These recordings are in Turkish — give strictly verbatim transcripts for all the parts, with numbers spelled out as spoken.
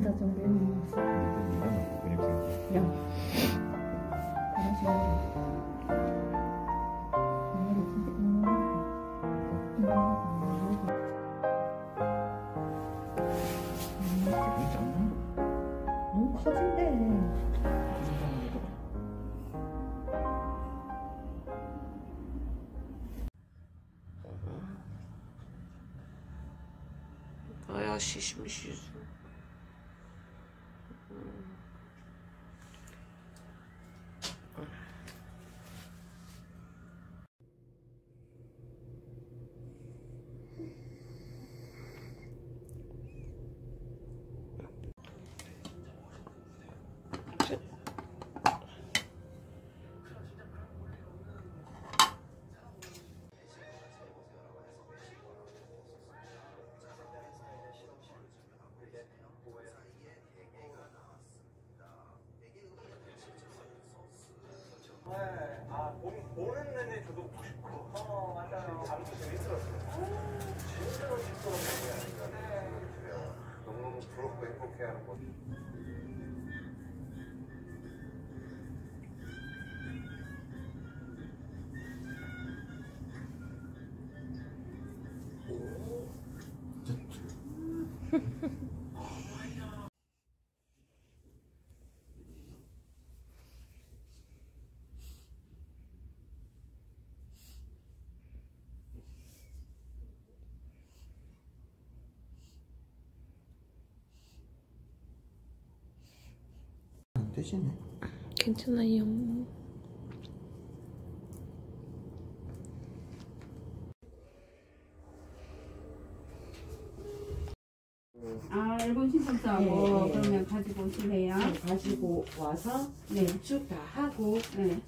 혼자 좀 배우면서 그냥 그런 식으로 너무 커진대. Bayağı şişmiş yüzü. 아, 보는 내내 저도 보고 싶고. 어, 맞아요. 잠도 재밌었어요. 진짜 재밌었어요. 너무너무 부럽고 행복해하는 거. 되시네. 괜찮아요. 아, 일본 신청서하고 네, 네. 그러면 가지고 오실래요? 네, 가지고 와서 네. 건축 다 하고 네.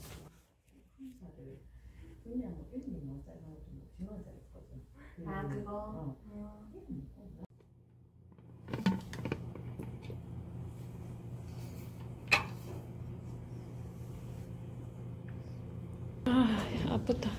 아 그거 어. 아, 아프다.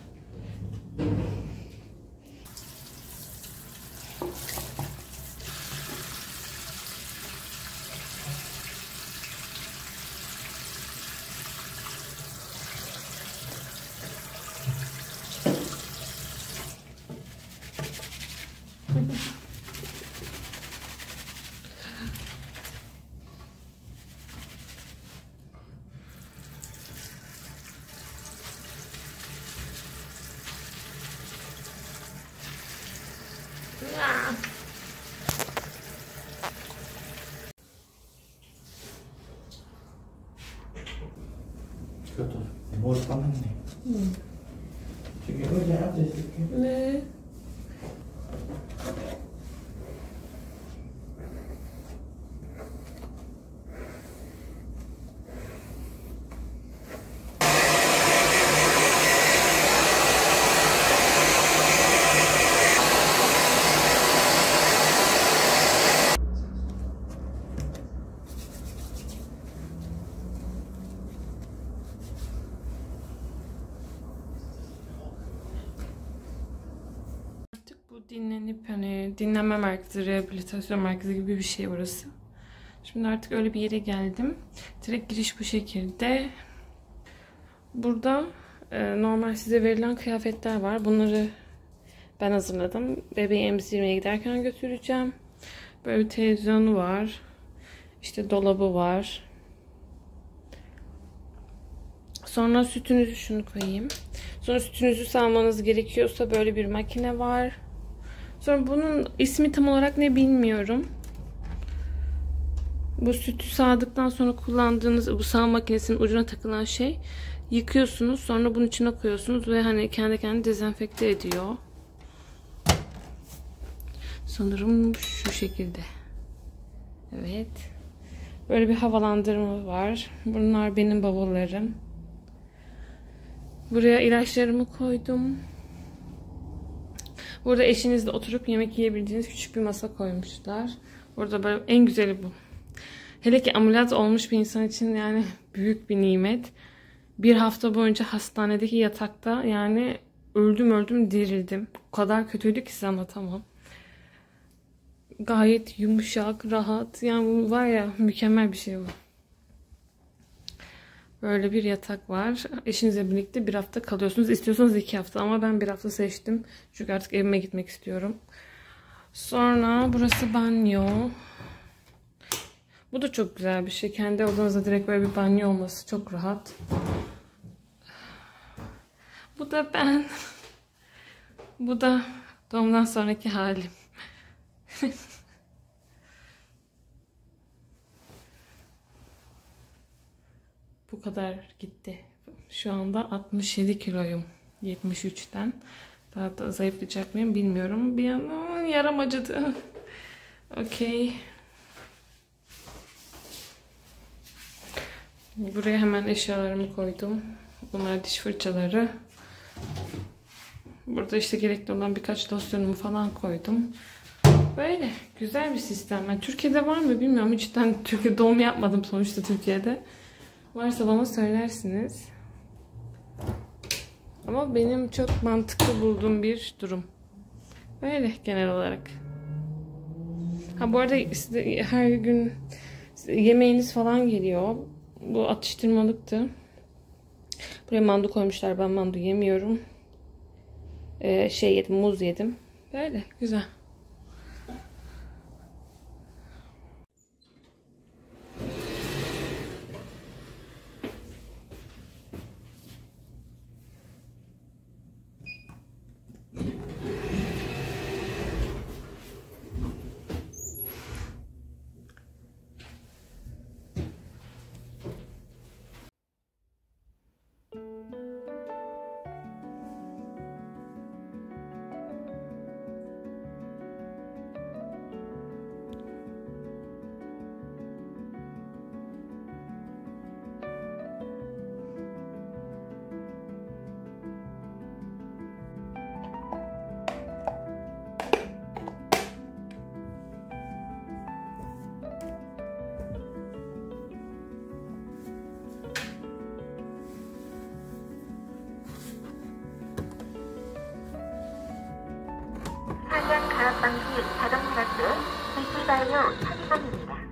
그것도 머리 감았네. 응. 저기 의자에 앉아있을게. 네. Bu dinlenip hani dinlenme merkezi, rehabilitasyon merkezi gibi bir şey orası. Şimdi artık öyle bir yere geldim. Direkt giriş bu şekilde. Burada e, normal size verilen kıyafetler var. Bunları ben hazırladım. Bebeği emzirmeye giderken götüreceğim. Böyle bir televizyonu var. İşte dolabı var. Sonra sütünüzü şunu koyayım. Sonra sütünüzü sağmanız gerekiyorsa böyle bir makine var. Sonra bunun ismi tam olarak ne bilmiyorum. Bu sütü sağdıktan sonra kullandığınız bu sağ makinesinin ucuna takılan şey yıkıyorsunuz. Sonra bunun içine koyuyorsunuz ve hani kendi kendine dezenfekte ediyor. Sanırım şu şekilde. Evet. Böyle bir havalandırma var. Bunlar benim bavullarım. Buraya ilaçlarımı koydum. Burada eşinizle oturup yemek yiyebildiğiniz küçük bir masa koymuşlar. Burada böyle en güzeli bu. Hele ki ameliyat olmuş bir insan için yani büyük bir nimet. Bir hafta boyunca hastanedeki yatakta yani öldüm öldüm dirildim. O kadar kötüydü ki size anlatamam. gayet yumuşak, rahat. Yani var ya, mükemmel bir şey bu. Böyle bir yatak var. Eşinizle birlikte bir hafta kalıyorsunuz. İstiyorsanız iki hafta ama ben bir hafta seçtim. Çünkü artık evime gitmek istiyorum. Sonra burası banyo. Bu da çok güzel bir şey. Kendi odanızda direkt böyle bir banyo olması çok rahat. Bu da ben. Bu da doğumdan sonraki halim. Bu kadar gitti. Şu anda altmış yedi kiloyum. yetmiş üçten. Daha da zayıflayacak mıyım bilmiyorum. Bir an yaram acıdı. Okey. Buraya hemen eşyalarımı koydum. Bunlar diş fırçaları. Burada işte gerekli olan birkaç losyonumu falan koydum. Böyle güzel bir sistem. Yani Türkiye'de var mı bilmiyorum. Cidden Türkiye doğum yapmadım sonuçta Türkiye'de. Varsa bana söylersiniz. Ama benim çok mantıklı bulduğum bir durum. Böyle genel olarak. Ha bu arada size her gün yemeğiniz falan geliyor. Bu atıştırmalıktı. Buraya mandu koymuşlar. Ben mandu yemiyorum. Ee, şey yedim, muz yedim. Böyle güzel. 상향 가압 방지 자동 트라스 불빛 완료 착륙입니다.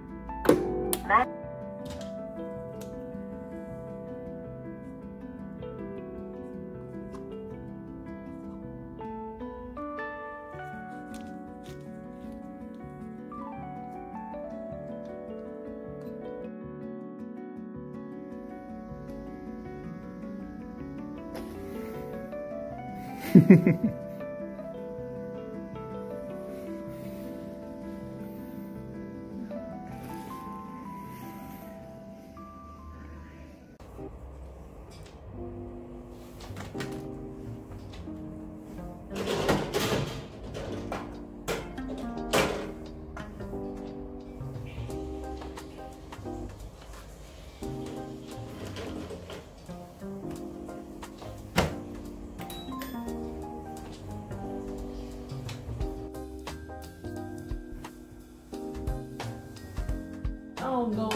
Oh no.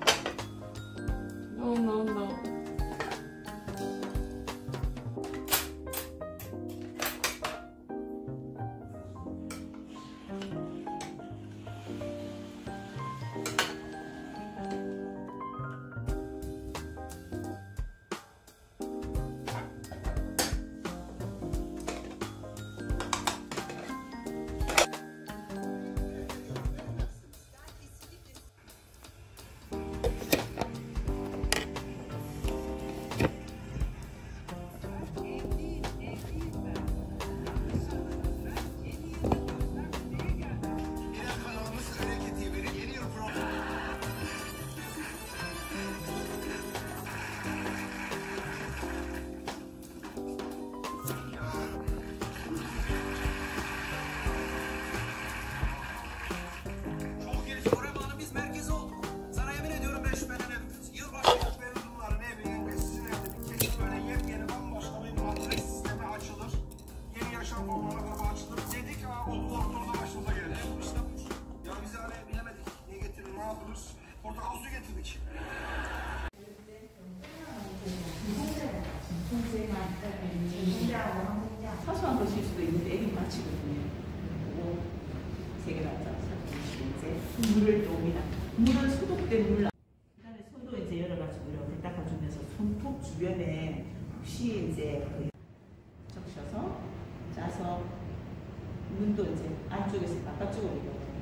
No, no, no. Portakal suyu getirdik. 사소한 것일 수도 있는데 애기 마치거든요. 세 개 갖다 서 물을 옵니다. 물은 소독된 물. 그다음에 손도 이제 열어가지고 이렇게 닦아주면서 손톱 주변에 혹시 이제 그 적셔서 짜서 눈도 이제 안쪽에서 바깥쪽으로 이렇게